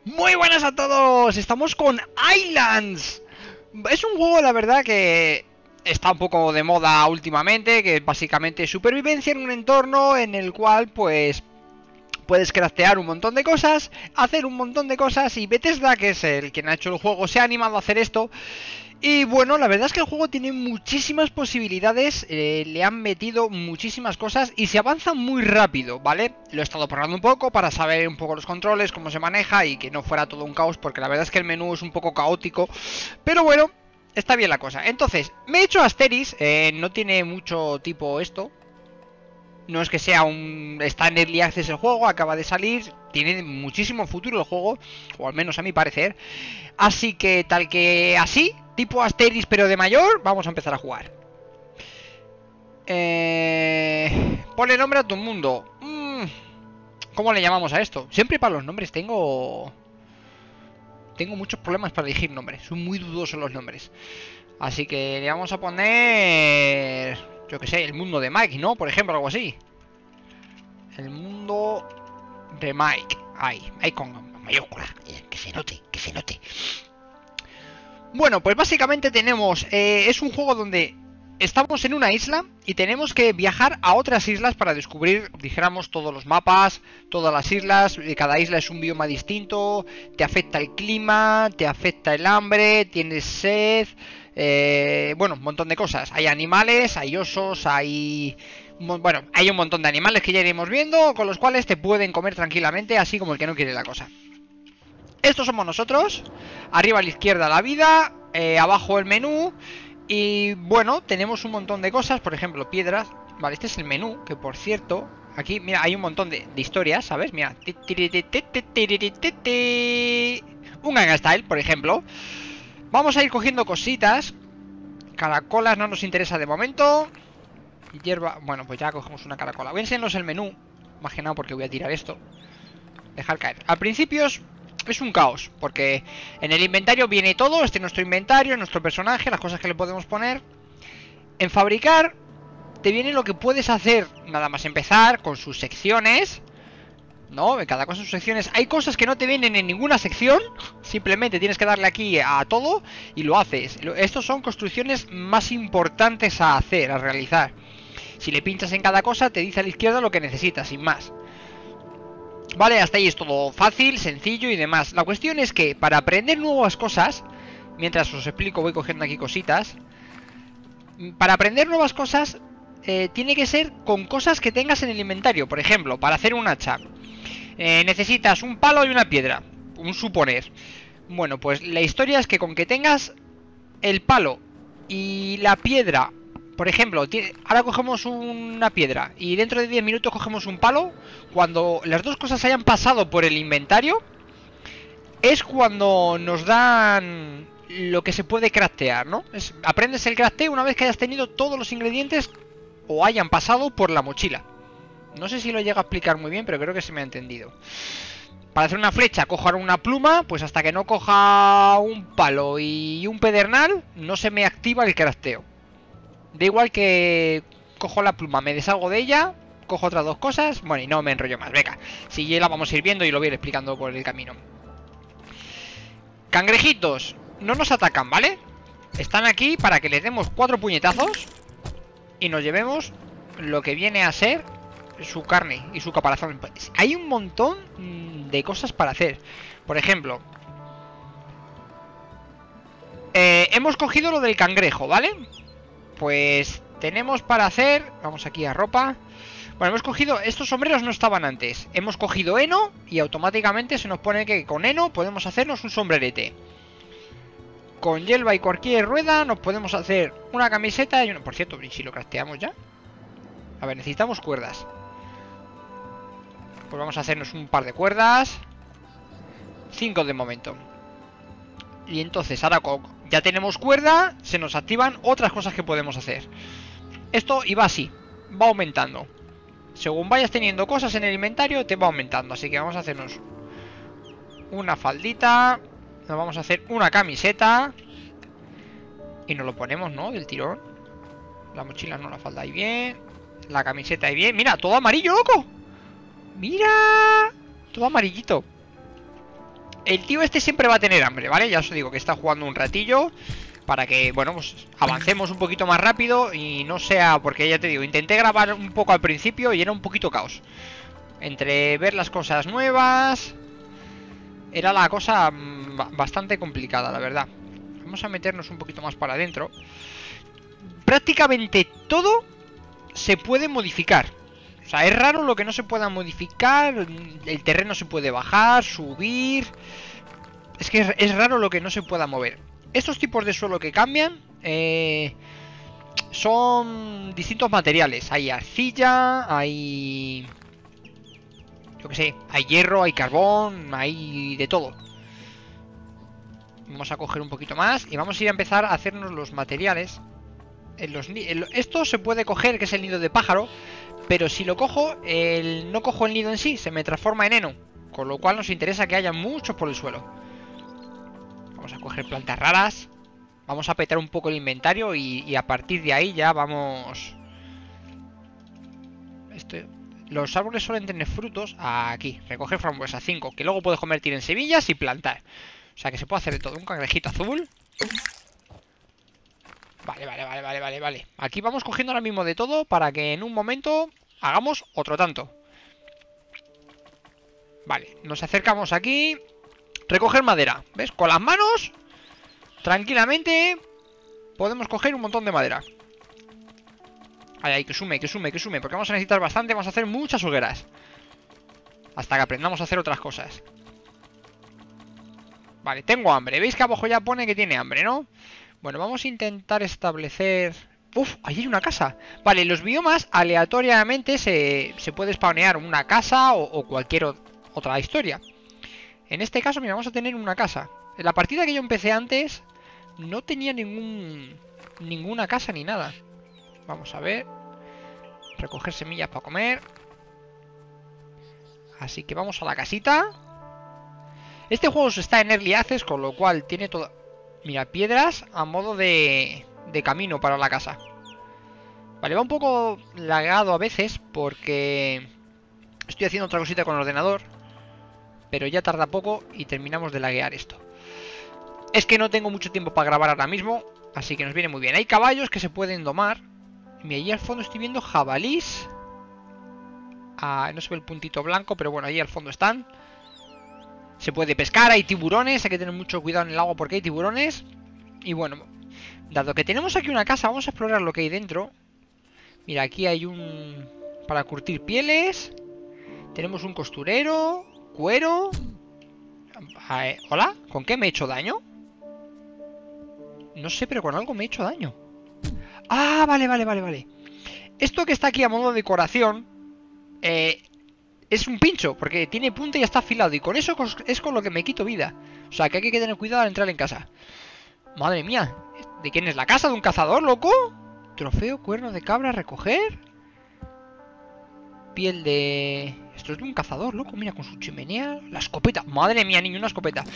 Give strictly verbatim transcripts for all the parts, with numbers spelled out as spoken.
Muy buenas a todos, estamos con Islands. Es un juego, la verdad, que está un poco de moda últimamente, que es básicamente supervivencia en un entorno en el cual, pues, puedes craftear un montón de cosas, hacer un montón de cosas, y Bethesda, que es el quien ha hecho el juego, se ha animado a hacer esto. Y bueno, la verdad es que el juego tiene muchísimas posibilidades, eh, le han metido muchísimas cosas y se avanza muy rápido, ¿vale? Lo he estado probando un poco para saber un poco los controles, cómo se maneja y que no fuera todo un caos, porque la verdad es que el menú es un poco caótico, pero bueno, está bien la cosa. Entonces, me he hecho Asteris, eh, no tiene mucho tipo esto. No es que sea un... Está en Early Access el juego, acaba de salir, tiene muchísimo futuro el juego, o al menos a mi parecer. Así que tal que así, tipo Asteris pero de mayor, vamos a empezar a jugar. Eh... Ponle nombre a tu mundo. Mm, ¿Cómo le llamamos a esto? Siempre para los nombres tengo... Tengo muchos problemas para elegir nombres, son muy dudosos los nombres. Así que le vamos a poner... Yo que sé, el mundo de Mike, ¿no? Por ejemplo, algo así. El mundo de Mike. Ahí, ahí con mayúscula. Que se note, que se note. Bueno, pues básicamente tenemos... Eh, es un juego donde estamos en una isla y tenemos que viajar a otras islas para descubrir, dijéramos, todos los mapas, todas las islas. Cada isla es un bioma distinto. Te afecta el clima, te afecta el hambre, tienes sed... Eh, bueno, un montón de cosas. Hay animales, hay osos, hay... Bueno, hay un montón de animales que ya iremos viendo, con los cuales te pueden comer tranquilamente, así como el que no quiere la cosa. Estos somos nosotros. Arriba a la izquierda la vida, eh, abajo el menú. Y bueno, tenemos un montón de cosas, por ejemplo, piedras. Vale, este es el menú, que por cierto... Aquí, mira, hay un montón de, de historias, ¿sabes? Mira. Un Gangnam Style, por ejemplo. Vamos a ir cogiendo cositas. Caracolas no nos interesa de momento. Hierba, bueno, pues ya cogemos una caracola. Voy a enseñaros el menú, más que nada porque voy a tirar esto. Dejar caer. Al principio es, es un caos, porque en el inventario viene todo. Este es nuestro inventario, nuestro personaje, las cosas que le podemos poner. En fabricar te viene lo que puedes hacer nada más empezar, con sus secciones, ¿no? En cada cosa sus secciones. Hay cosas que no te vienen en ninguna sección. Simplemente tienes que darle aquí a todo y lo haces. Estos son construcciones más importantes a hacer, a realizar. Si le pinchas en cada cosa, te dice a la izquierda lo que necesitas, sin más. Vale, hasta ahí es todo fácil, sencillo y demás. La cuestión es que para aprender nuevas cosas, mientras os explico voy cogiendo aquí cositas. Para aprender nuevas cosas, eh, tiene que ser con cosas que tengas en el inventario. Por ejemplo, para hacer un hacha, eh, necesitas un palo y una piedra, un suponer. Bueno, pues la historia es que con que tengas el palo y la piedra, por ejemplo, ahora cogemos una piedra y dentro de diez minutos cogemos un palo. Cuando las dos cosas hayan pasado por el inventario, es cuando nos dan lo que se puede craftear, ¿no? Es, aprendes el crafteo una vez que hayas tenido todos los ingredientes o hayan pasado por la mochila. No sé si lo llega a explicar muy bien, pero creo que se me ha entendido. Para hacer una flecha cojo ahora una pluma, pues hasta que no coja un palo y un pedernal, no se me activa el crafteo. Da igual que cojo la pluma, me deshago de ella, cojo otras dos cosas, bueno, y no me enrollo más. Venga, si ya la vamos a ir viendo y lo voy a ir explicando por el camino. Cangrejitos, no nos atacan, ¿vale? Están aquí para que les demos cuatro puñetazos y nos llevemos lo que viene a ser su carne y su caparazón. Hay un montón de cosas para hacer. Por ejemplo, eh, hemos cogido lo del cangrejo, ¿vale? Pues tenemos para hacer... Vamos aquí a ropa. Bueno, hemos cogido... Estos sombreros no estaban antes. Hemos cogido heno y automáticamente se nos pone que con heno podemos hacernos un sombrerete. Con hierba y cualquier rueda nos podemos hacer una camiseta y una... Por cierto, ¿y si lo crafteamos ya? A ver, necesitamos cuerdas. Pues vamos a hacernos un par de cuerdas. Cinco de momento. Y entonces ahora ya tenemos cuerda, se nos activan otras cosas que podemos hacer. Esto iba así, va aumentando. Según vayas teniendo cosas en el inventario, te va aumentando. Así que vamos a hacernos una faldita. Nos vamos a hacer una camiseta. Y nos lo ponemos, ¿no? Del tirón. La mochila no, la falda ahí bien. La camiseta ahí bien. Mira, todo amarillo, loco. Mira, todo amarillito. El tío este siempre va a tener hambre, ¿vale? Ya os digo que está jugando un ratillo para que, bueno, pues avancemos un poquito más rápido y no sea... Porque ya te digo, intenté grabar un poco al principio y era un poquito caos. Entre ver las cosas nuevas... Era la cosa bastante complicada, la verdad. Vamos a meternos un poquito más para adentro. Prácticamente todo se puede modificar. O sea, es raro lo que no se pueda modificar. El terreno se puede bajar, subir... Es que es, es raro lo que no se pueda mover. Estos tipos de suelo que cambian eh, son distintos materiales. Hay arcilla, hay... Yo qué sé, hay hierro, hay carbón, hay de todo. Vamos a coger un poquito más y vamos a ir a empezar a hacernos los materiales. En los, en, esto se puede coger, que es el nido de pájaro, pero si lo cojo, el, no cojo el nido en sí, se me transforma en heno. Con lo cual nos interesa que haya muchos por el suelo. Vamos a coger plantas raras. Vamos a petar un poco el inventario y, y a partir de ahí ya vamos... Este... Los árboles suelen tener frutos. Aquí, recoger frambuesa cinco, que luego puedes convertir en semillas y plantar. O sea que se puede hacer de todo. Un cangrejito azul. Vale, vale, vale, vale, vale, vale. Aquí vamos cogiendo ahora mismo de todo para que en un momento hagamos otro tanto. Vale, nos acercamos aquí. Recoger madera, ¿ves? Con las manos, tranquilamente, podemos coger un montón de madera. Ay, ay, que sume, que sume, que sume. Porque vamos a necesitar bastante, vamos a hacer muchas hogueras. Hasta que aprendamos a hacer otras cosas. Vale, tengo hambre. ¿Veis que abajo ya pone que tiene hambre, no? Bueno, vamos a intentar establecer... Uf, ahí hay una casa. Vale, los biomas aleatoriamente se, se puede spawnear una casa o, o cualquier otra historia. En este caso, mira, vamos a tener una casa. En la partida que yo empecé antes no tenía ningún ninguna casa ni nada. Vamos a ver. Recoger semillas para comer. Así que vamos a la casita. Este juego está en Early Access, con lo cual tiene todo... Mira, piedras a modo de, de camino para la casa. Vale, va un poco lagado a veces porque estoy haciendo otra cosita con el ordenador. Pero ya tarda poco y terminamos de laguear esto. Es que no tengo mucho tiempo para grabar ahora mismo, así que nos viene muy bien. Hay caballos que se pueden domar. Y allí al fondo estoy viendo jabalís. Ah, no se ve el puntito blanco, pero bueno, ahí al fondo están. Se puede pescar, hay tiburones. Hay que tener mucho cuidado en el agua porque hay tiburones. Y bueno, dado que tenemos aquí una casa, vamos a explorar lo que hay dentro. Mira, aquí hay un... para curtir pieles. Tenemos un costurero... Cuero. Eh, ¿Hola? ¿Con qué me he hecho daño? No sé, pero con algo me he hecho daño. Ah, vale, vale, vale, vale. Esto que está aquí a modo de decoración eh, es un pincho, porque tiene punta y está afilado. Y con eso es con lo que me quito vida. O sea, que hay que tener cuidado al entrar en casa. Madre mía, ¿de quién es la casa? ¿De un cazador, loco? Trofeo, cuerno de cabra, recoger. Piel de... Esto es de un cazador, loco, mira, con su chimenea. La escopeta, madre mía, niño, una escopeta.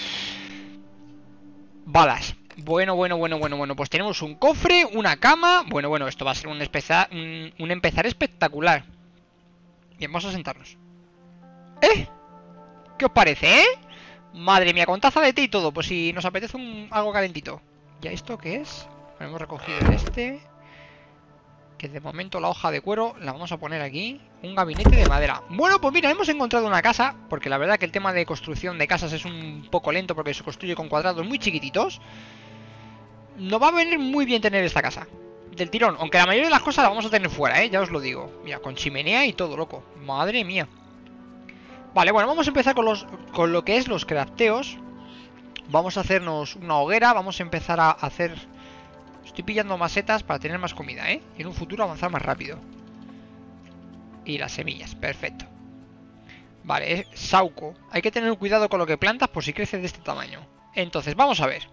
Balas. Bueno, bueno, bueno, bueno, bueno. Pues tenemos un cofre, una cama. Bueno, bueno, esto va a ser un, un, un empezar espectacular. Bien, vamos a sentarnos. ¿Eh? ¿Qué os parece, eh? Madre mía, con taza de té y todo. Pues si nos apetece un, algo calentito. ¿Ya esto qué es? Hemos recogido este... Que de momento la hoja de cuero la vamos a poner aquí. Un gabinete de madera. Bueno, pues mira, hemos encontrado una casa. Porque la verdad que el tema de construcción de casas es un poco lento, porque se construye con cuadrados muy chiquititos. Nos va a venir muy bien tener esta casa del tirón, aunque la mayoría de las cosas la vamos a tener fuera, eh, ya os lo digo. Mira, con chimenea y todo, loco. Madre mía. Vale, bueno, vamos a empezar con, los, con lo que es los crafteos. Vamos a hacernos una hoguera. Vamos a empezar a hacer... Estoy pillando macetas para tener más comida, ¿eh? Y en un futuro avanzar más rápido. Y las semillas, perfecto. Vale, es sauco. Hay que tener cuidado con lo que plantas por si crece de este tamaño. Entonces, vamos a ver.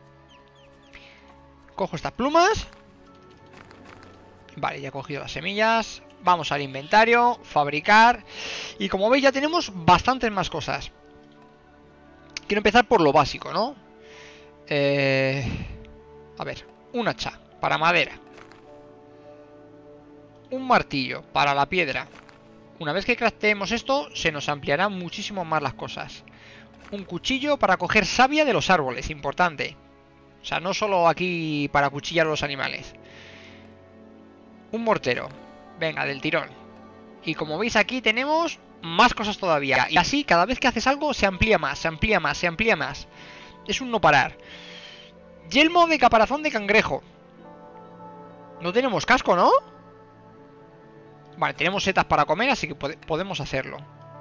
Cojo estas plumas. Vale, ya he cogido las semillas. Vamos al inventario, fabricar. Y como veis ya tenemos bastantes más cosas. Quiero empezar por lo básico, ¿no? Eh... A ver... Un hacha para madera. Un martillo para la piedra. Una vez que crafteemos esto, se nos ampliarán muchísimo más las cosas. un cuchillo para coger savia de los árboles, importante. O sea, no solo aquí para cuchillar a los animales. Un mortero. Venga, del tirón. Y como veis aquí tenemos más cosas todavía. Y así, cada vez que haces algo, se amplía más, se amplía más, se amplía más. Es un no parar. Yelmo de caparazón de cangrejo. No tenemos casco, ¿no? Vale, tenemos setas para comer, así que pod podemos hacerlo.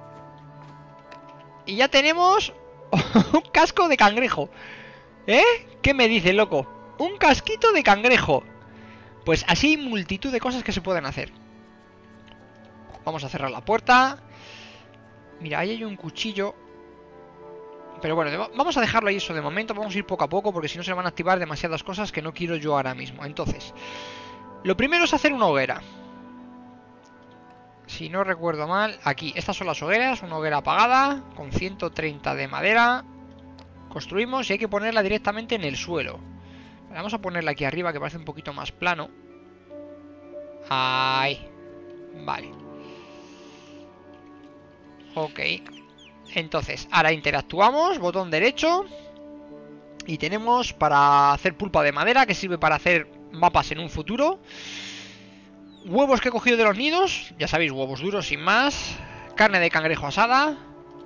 Y ya tenemos un casco de cangrejo. ¿Eh? ¿Qué me dices, loco? Un casquito de cangrejo. Pues así hay multitud de cosas que se pueden hacer. Vamos a cerrar la puerta. Mira, ahí hay un cuchillo. Pero bueno, vamos a dejarlo ahí eso de momento. Vamos a ir poco a poco porque si no se van a activar demasiadas cosas que no quiero yo ahora mismo. Entonces, lo primero es hacer una hoguera. Si no recuerdo mal, aquí, estas son las hogueras. Una hoguera apagada con ciento treinta de madera. Construimos y hay que ponerla directamente en el suelo. Vamos a ponerla aquí arriba que parece un poquito más plano. Ahí. Vale. Ok. Entonces, ahora interactuamos, botón derecho. Y tenemos para hacer pulpa de madera, que sirve para hacer mapas en un futuro. Huevos que he cogido de los nidos, ya sabéis, huevos duros sin más. Carne de cangrejo asada.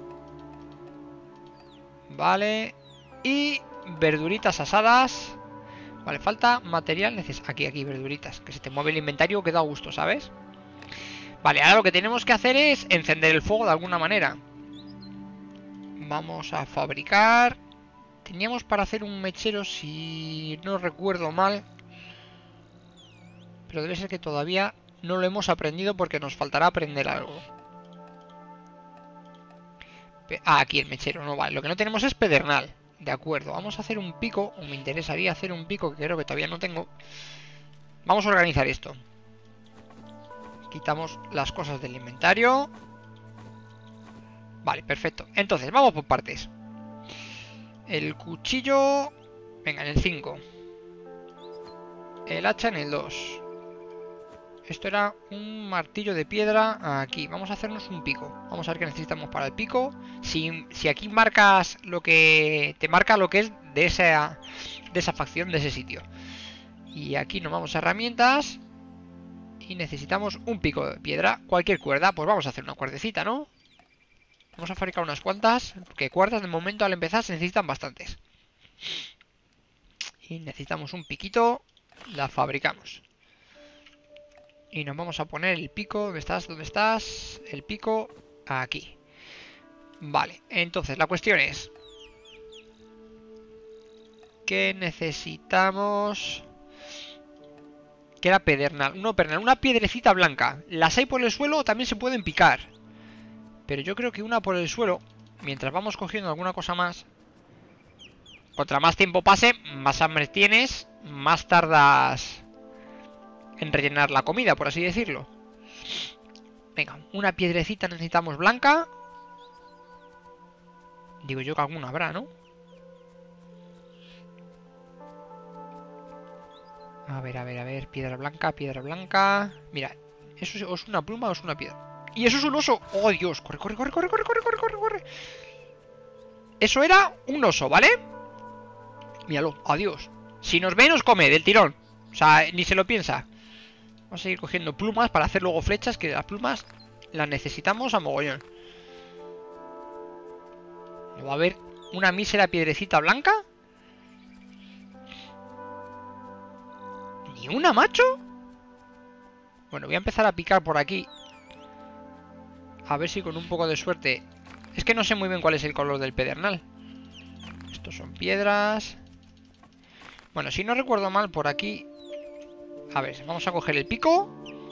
Vale. Y verduritas asadas. Vale, falta material necesario. Aquí, aquí, verduritas. Que se te mueve el inventario que da gusto, ¿sabes? Vale, ahora lo que tenemos que hacer es encender el fuego de alguna manera. Vamos a fabricar. Teníamos para hacer un mechero, si no recuerdo mal. Pero debe ser que todavía no lo hemos aprendido porque nos faltará aprender algo. Ah, aquí el mechero, no vale. Lo que no tenemos es pedernal. De acuerdo, vamos a hacer un pico. O me interesaría hacer un pico que creo que todavía no tengo. Vamos a organizar esto. Quitamos las cosas del inventario. Vale, perfecto. Entonces, vamos por partes. El cuchillo... Venga, en el cinco. El hacha en el dos. Esto era un martillo de piedra. Aquí, vamos a hacernos un pico. Vamos a ver qué necesitamos para el pico. Si, si aquí marcas lo que... Te marca lo que es de esa, de esa facción, de ese sitio. Y aquí nos vamos a herramientas. Y necesitamos un pico de piedra. Cualquier cuerda, pues vamos a hacer una cuerdecita, ¿no? Vamos a fabricar unas cuantas. Porque cuerdas de momento al empezar se necesitan bastantes. Y necesitamos un piquito. La fabricamos. Y nos vamos a poner el pico. ¿Dónde estás? ¿Dónde estás? El pico aquí. Vale, entonces la cuestión es... ¿Qué necesitamos? Que era pedernal. No, pedernal, una piedrecita blanca. Las hay por el suelo, también se pueden picar. Pero yo creo que una por el suelo, mientras vamos cogiendo alguna cosa más... Contra más tiempo pase, más hambre tienes, más tardas en rellenar la comida, por así decirlo. Venga, una piedrecita necesitamos blanca. Digo yo que alguna habrá, ¿no? A ver, a ver, a ver, piedra blanca, piedra blanca. Mira, ¿eso es una pluma o es una piedra? ¡Y eso es un oso! ¡Oh, Dios! ¡Corre, corre, corre, corre, corre, corre, corre, corre, corre! Eso era un oso, ¿vale? Míralo, adiós. Si nos ve, nos come del tirón. O sea, ni se lo piensa. Vamos a seguir cogiendo plumas para hacer luego flechas, que las plumas las necesitamos a mogollón. ¿No va a haber una mísera piedrecita blanca? ¿Ni una, macho? Bueno, voy a empezar a picar por aquí. A ver si con un poco de suerte... Es que no sé muy bien cuál es el color del pedernal. Estos son piedras. Bueno, si no recuerdo mal, por aquí... A ver, vamos a coger el pico.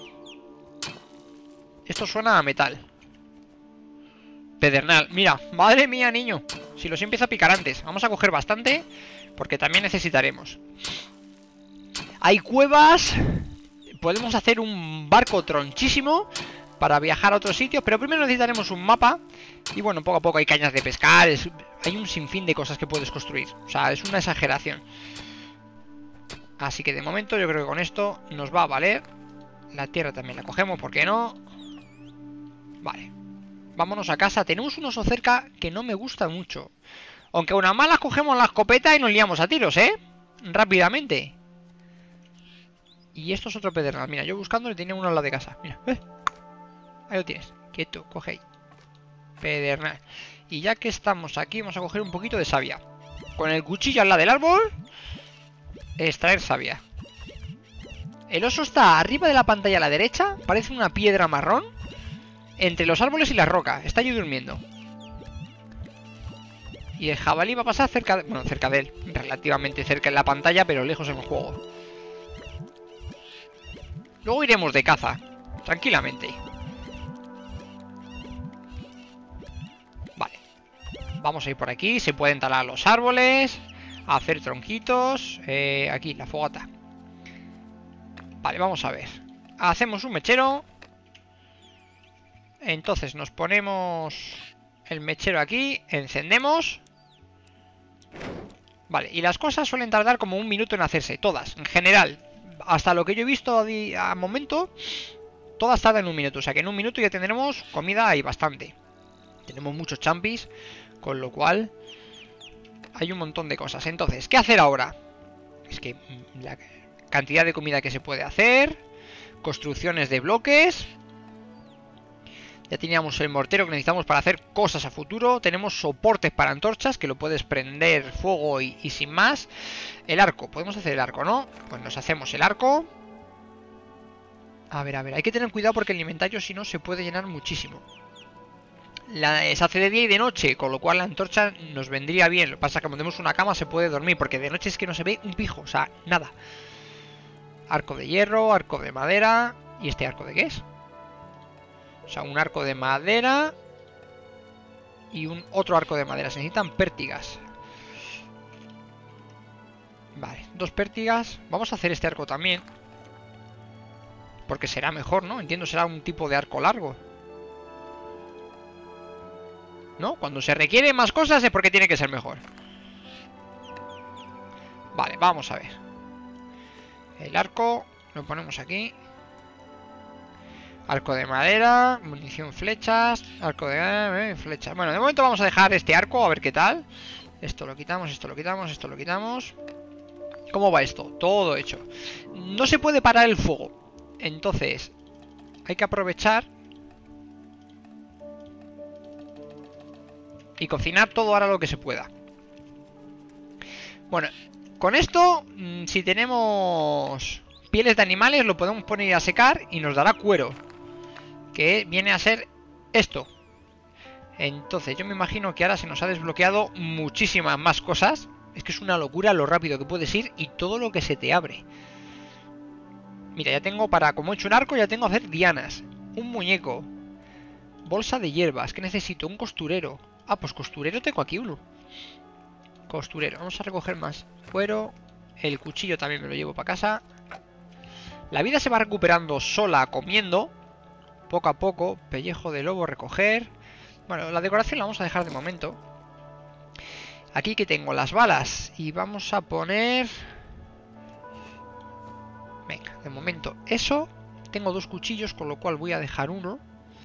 Esto suena a metal. Pedernal, mira, madre mía, niño. Si los empieza a picar antes. Vamos a coger bastante, porque también necesitaremos. Hay cuevas. Podemos hacer un barco tronchísimo para viajar a otros sitios, pero primero necesitaremos un mapa. Y bueno, poco a poco hay cañas de pescar, es, hay un sinfín de cosas que puedes construir. O sea, es una exageración. Así que de momento yo creo que con esto nos va a valer. La tierra también la cogemos, ¿por qué no? Vale. Vámonos a casa. Tenemos un oso cerca que no me gusta mucho. Aunque a una mala cogemos la escopeta y nos liamos a tiros, ¿eh? Rápidamente. Y esto es otro pedernal. Mira, yo buscándole tenía uno al lado de casa. Mira, ¿eh? Ahí lo tienes. Quieto, coge ahí. Pedernal. Y ya que estamos aquí, vamos a coger un poquito de savia. Con el cuchillo al lado del árbol, extraer savia. El oso está arriba de la pantalla a la derecha. Parece una piedra marrón entre los árboles y la roca. Está allí durmiendo. Y el jabalí va a pasar cerca de... Bueno, cerca de él. Relativamente cerca en la pantalla, pero lejos en el juego. Luego iremos de caza. Tranquilamente. Vale. Vamos a ir por aquí. Se pueden talar los árboles. Hacer tronquitos. Eh, aquí, la fogata. Vale, vamos a ver. Hacemos un mechero. Entonces nos ponemos el mechero aquí. Encendemos. Vale, y las cosas suelen tardar como un minuto en hacerse. Todas, en general. Hasta lo que yo he visto a, a momento, todas tardan un minuto. O sea que en un minuto ya tendremos comida y bastante. Tenemos muchos champis, con lo cual hay un montón de cosas. Entonces, ¿qué hacer ahora? Es que la cantidad de comida que se puede hacer. Construcciones de bloques. Ya teníamos el mortero que necesitamos para hacer cosas a futuro. Tenemos soportes para antorchas, que lo puedes prender fuego y, y sin más. El arco, podemos hacer el arco, ¿no? Pues nos hacemos el arco. A ver, a ver, hay que tener cuidado porque el inventario si no se puede llenar muchísimo. La, se hace de día y de noche, con lo cual la antorcha nos vendría bien. Lo que pasa es que cuando tenemos una cama se puede dormir, porque de noche es que no se ve un pijo, o sea, nada. Arco de hierro, arco de madera. ¿Y este arco de qué es? O sea, un arco de madera y un otro arco de madera. Se necesitan pértigas. Vale, dos pértigas. Vamos a hacer este arco también, porque será mejor, ¿no? Entiendo, será un tipo de arco largo, ¿no? Cuando se requiere más cosas es porque tiene que ser mejor. Vale, vamos a ver. El arco lo ponemos aquí. Arco de madera, munición, flechas. Arco de eh, flechas. Bueno, de momento vamos a dejar este arco, a ver qué tal. Esto lo quitamos, esto lo quitamos, esto lo quitamos. ¿Cómo va esto? Todo hecho. No se puede parar el fuego. Entonces hay que aprovechar y cocinar todo ahora lo que se pueda. Bueno, con esto, si tenemos pieles de animales, lo podemos poner a secar y nos dará cuero, que viene a ser esto. Entonces yo me imagino que ahora se nos ha desbloqueado muchísimas más cosas. Es que es una locura lo rápido que puedes ir y todo lo que se te abre. Mira, ya tengo para, como he hecho un arco, ya tengo a hacer dianas. Un muñeco. Bolsa de hierbas. ¿Qué necesito? Un costurero. Ah, pues costurero tengo aquí uno. Costurero. Vamos a recoger más cuero. El cuchillo también me lo llevo para casa. La vida se va recuperando sola comiendo. Poco a poco. Pellejo de lobo recoger. Bueno, la decoración la vamos a dejar de momento. Aquí que tengo las balas. Y vamos a poner... Venga, de momento eso. Tengo dos cuchillos, con lo cual voy a dejar uno.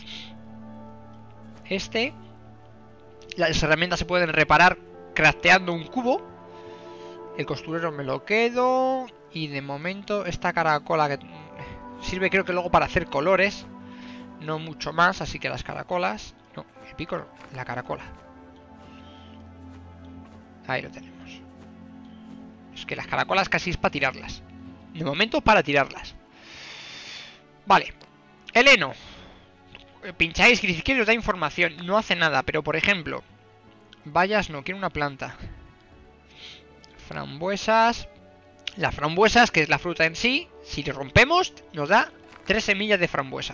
Este. Las herramientas se pueden reparar crafteando un cubo. El costurero me lo quedo. Y de momento esta caracola que sirve creo que luego para hacer colores. No mucho más, así que las caracolas... No, el pico no, la caracola. Ahí lo tenemos. Es que las caracolas casi es para tirarlas. De momento para tirarlas. Vale. El heno. Pincháis que si quieres os da información. No hace nada, pero por ejemplo... Bayas no, quiero una planta. Frambuesas. Las frambuesas, que es la fruta en sí, si le rompemos, nos da tres semillas de frambuesa.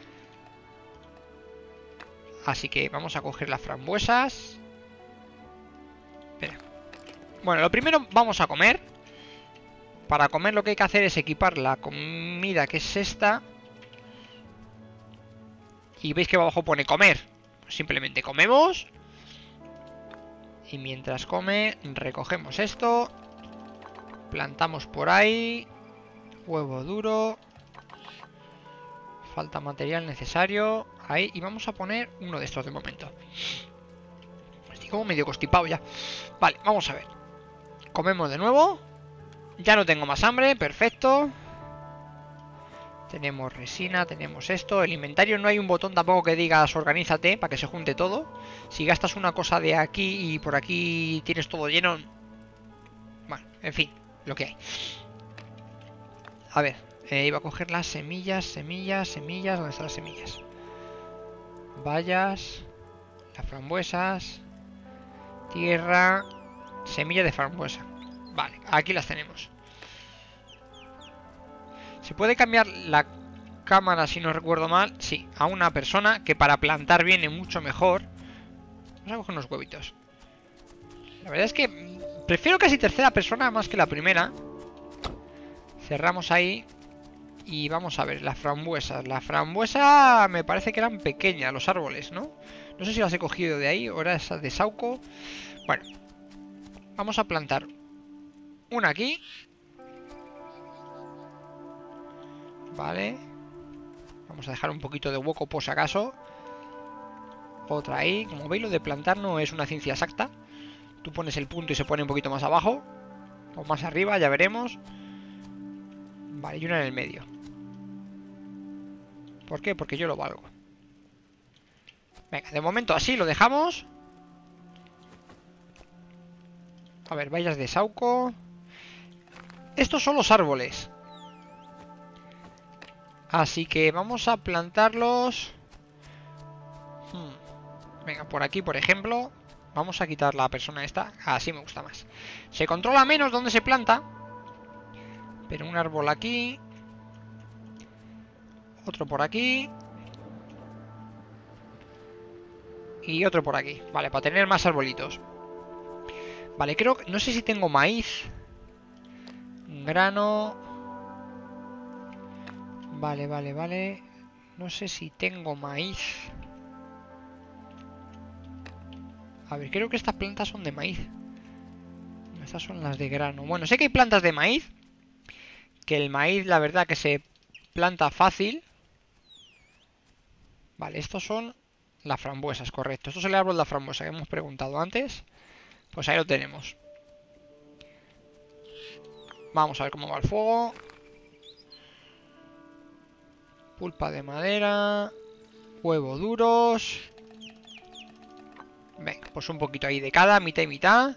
Así que vamos a coger las frambuesas. Espera. Bueno, lo primero vamos a comer. Para comer lo que hay que hacer es equipar la comida, que es esta. Y veis que abajo pone comer. Simplemente comemos. Y mientras come, recogemos esto. Plantamos por ahí. Huevo duro. Falta material necesario. Ahí, y vamos a poner uno de estos de momento. Estoy como medio constipado ya. Vale, vamos a ver. Comemos de nuevo. Ya no tengo más hambre, perfecto. Tenemos resina, tenemos esto. El inventario no hay un botón tampoco que digas organízate para que se junte todo. Si gastas una cosa de aquí y por aquí tienes todo lleno. Bueno, en fin, lo que hay. A ver, eh, iba a coger las semillas, semillas, semillas. ¿Dónde están las semillas? Bayas, las frambuesas, tierra, semilla de frambuesa. Vale, aquí las tenemos. ¿Se puede cambiar la cámara, si no recuerdo mal? Sí, a una persona que para plantar viene mucho mejor. Vamos a coger unos huevitos. La verdad es que prefiero casi tercera persona más que la primera. Cerramos ahí. Y vamos a ver, las frambuesas. La frambuesa me parece que eran pequeñas los árboles, ¿no? No sé si las he cogido de ahí o era esas de Sauco. Bueno, vamos a plantar una aquí. Vale. Vamos a dejar un poquito de hueco por si acaso. Otra ahí. Como veis, lo de plantar no es una ciencia exacta. Tú pones el punto y se pone un poquito más abajo. O más arriba, ya veremos. Vale, y una en el medio. ¿Por qué? Porque yo lo valgo. Venga, de momento así lo dejamos. A ver, bayas de Sauco. Estos son los árboles. Así que vamos a plantarlos. Hmm. Venga, por aquí, por ejemplo. Vamos a quitar la persona esta. Así me gusta más. Se controla menos dónde se planta. Pero un árbol aquí. Otro por aquí. Y otro por aquí. Vale, para tener más arbolitos. Vale, creo que... No sé si tengo maíz. Grano. Vale, vale, vale. No sé si tengo maíz. A ver, creo que estas plantas son de maíz. Estas son las de grano. Bueno, sé que hay plantas de maíz. Que el maíz, la verdad, que se planta fácil. Vale, estos son las frambuesas, correcto. Esto es el árbol de la frambuesa que hemos preguntado antes. Pues ahí lo tenemos. Vamos a ver cómo va el fuego. Pulpa de madera. Huevo duros. Venga, pues un poquito ahí de cada, mitad y mitad.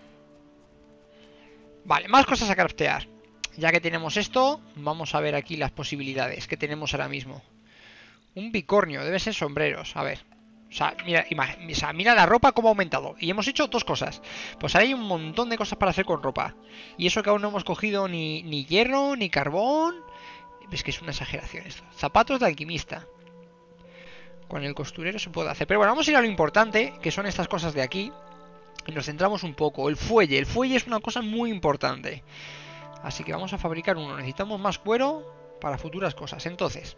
Vale, más cosas a craftear. Ya que tenemos esto, vamos a ver aquí las posibilidades que tenemos ahora mismo. Un bicornio, debe ser sombreros, a ver. O sea, mira, o sea, mira la ropa cómo ha aumentado. Y hemos hecho dos cosas. Pues ahora hay un montón de cosas para hacer con ropa. Y eso que aún no hemos cogido ni, ni hierro, ni carbón. Es que es una exageración esto. Zapatos de alquimista. Con el costurero se puede hacer. Pero bueno, vamos a ir a lo importante, que son estas cosas de aquí. Y nos centramos un poco. El fuelle. El fuelle es una cosa muy importante. Así que vamos a fabricar uno. Necesitamos más cuero para futuras cosas. Entonces,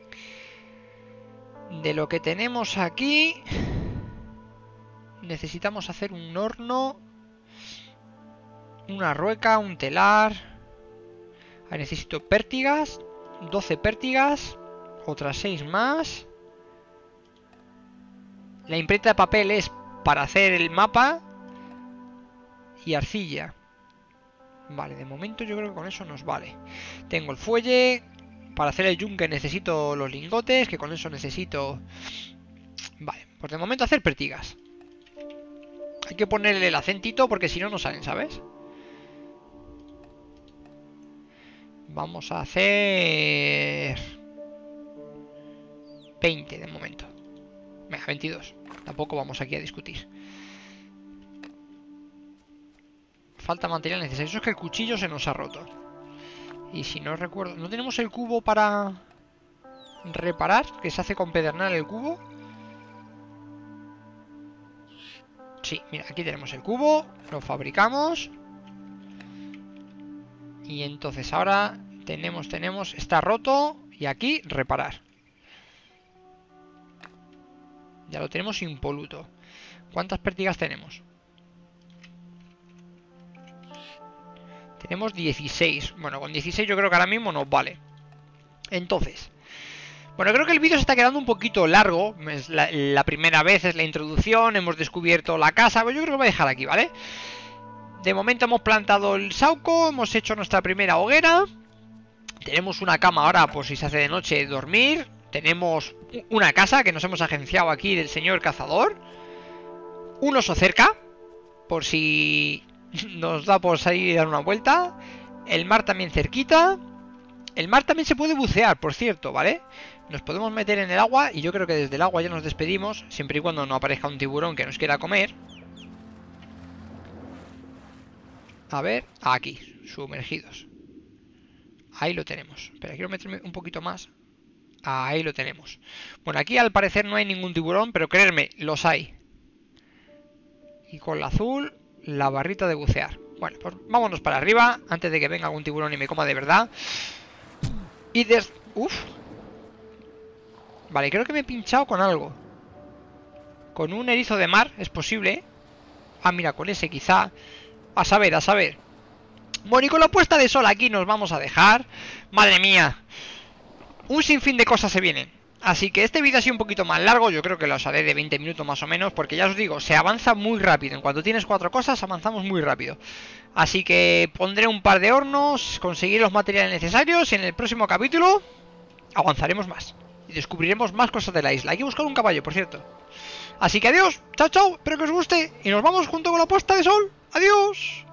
de lo que tenemos aquí, necesitamos hacer un horno, una rueca, un telar. Ahí necesito pértigas, doce pértigas, otras seis más. La imprenta de papel es para hacer el mapa. Y arcilla. Vale, de momento yo creo que con eso nos vale. Tengo el fuelle. Para hacer el yunque necesito los lingotes, que con eso necesito... Vale, pues de momento hacer pértigas. Hay que ponerle el acentito porque si no, no salen, ¿sabes? Vamos a hacer... veinte de momento. Venga, veintidós. Tampoco vamos aquí a discutir. Falta material necesario. Eso es que el cuchillo se nos ha roto. Y si no recuerdo... ¿No tenemos el cubo para reparar? Que se hace con pedernal el cubo. Sí, mira, aquí tenemos el cubo. Lo fabricamos. Y entonces ahora tenemos, tenemos... Está roto. Y aquí reparar. Ya lo tenemos impoluto. ¿Cuántas pértigas tenemos? Tenemos dieciséis. Bueno, con dieciséis yo creo que ahora mismo nos vale. Entonces, Bueno, creo que el vídeo se está quedando un poquito largo. Es la, la primera vez, es la introducción. Hemos descubierto la casa. Pues yo creo que voy a dejar aquí, ¿vale? De momento hemos plantado el sauco. Hemos hecho nuestra primera hoguera. Tenemos una cama ahora por si se hace de noche dormir. Tenemos una casa que nos hemos agenciado aquí del señor cazador. Un oso cerca, por si nos da por salir y dar una vuelta. El mar también cerquita. El mar también se puede bucear, por cierto, ¿vale? Nos podemos meter en el agua y yo creo que desde el agua ya nos despedimos, siempre y cuando no aparezca un tiburón que nos quiera comer. A ver, aquí, sumergidos. Ahí lo tenemos. Espera, quiero meterme un poquito más. Ahí lo tenemos. Bueno, aquí al parecer no hay ningún tiburón, pero creerme, los hay. Y con la azul, la barrita de bucear. Bueno, pues vámonos para arriba, antes de que venga algún tiburón y me coma de verdad. Y des... Uf. Vale, creo que me he pinchado con algo. Con un erizo de mar, es posible. Ah, mira, con ese quizá. A saber, a saber. Bueno, y con la puesta de sol aquí nos vamos a dejar. Madre mía. Un sinfín de cosas se vienen. Así que este vídeo ha sido un poquito más largo. Yo creo que lo haré de veinte minutos más o menos, porque ya os digo, se avanza muy rápido. En cuanto tienes cuatro cosas, avanzamos muy rápido. Así que pondré un par de hornos, conseguir los materiales necesarios, y en el próximo capítulo avanzaremos más y descubriremos más cosas de la isla. Hay que buscar un caballo, por cierto. Así que adiós, chao chao, espero que os guste y nos vamos junto con la puesta de sol. Adiós.